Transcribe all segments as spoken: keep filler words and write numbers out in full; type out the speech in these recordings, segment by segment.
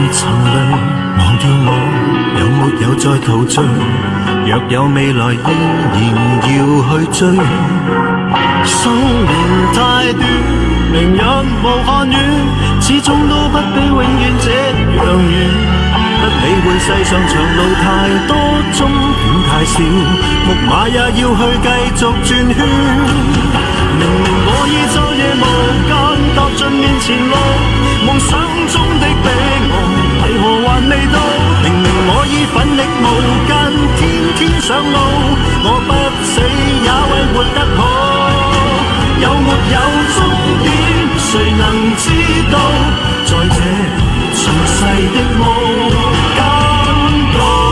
曾淚，忘掉我有沒有再陶醉？若有未來，依然要去追。生命太短，明日無限遠，始終都不比永遠這樣遠。不理會世上長路太多，終點太少，木馬也要去繼續轉圈。明明我已晝夜無間踏盡面前路，夢想中的彼岸為何還未到？明明我已奮力無間，天天上路，我不死也為活得好。有沒有終點，誰能知道？在這塵世的無間道。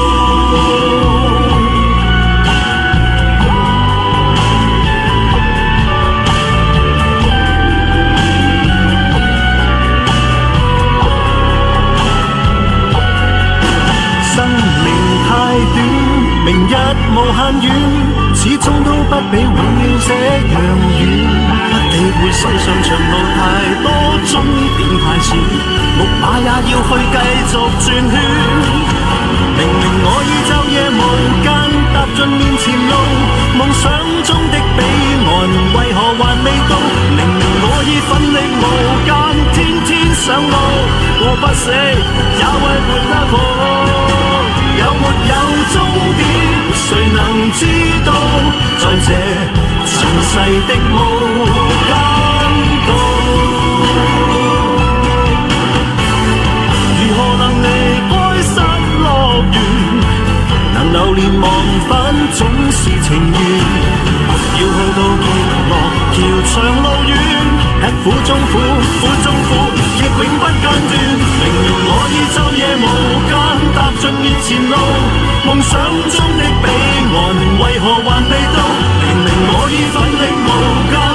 生命太短，明日無限遠，始終都不比永遠這樣遠。不理會世上長路太多，終點太少，木馬也要去繼續轉圈。明明我已晝夜無間踏盡面前路，夢想中的彼岸為何還未到？明明我已奮力無間，天天上路，我不死也為活得好。有沒有終點，誰能知道？在這塵世的無間道，如何能離開失樂園？能流連忘返總是情緣，要去到結落橋長路遠，吃苦中苦，苦中苦，亦永不間斷。明明我已晝夜無間踏盡面前路，夢想中的彼岸為何還未到？明明我已奮力無間，